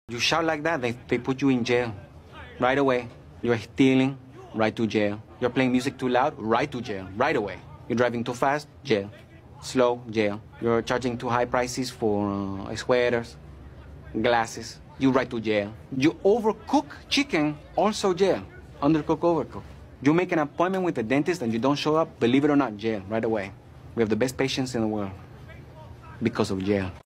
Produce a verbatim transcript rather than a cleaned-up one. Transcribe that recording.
You shout like that, they, they put you in jail right away. You're stealing, right to jail. You're playing music too loud, right to jail, right away. You're driving too fast, jail. Slow, jail. You're charging too high prices for uh, sweaters, glasses, you right to jail. You overcook chicken, also jail. Undercook, overcook. You make an appointment with the dentist and you don't show up, believe it or not, jail, right away. We have the best patients in the world because of jail.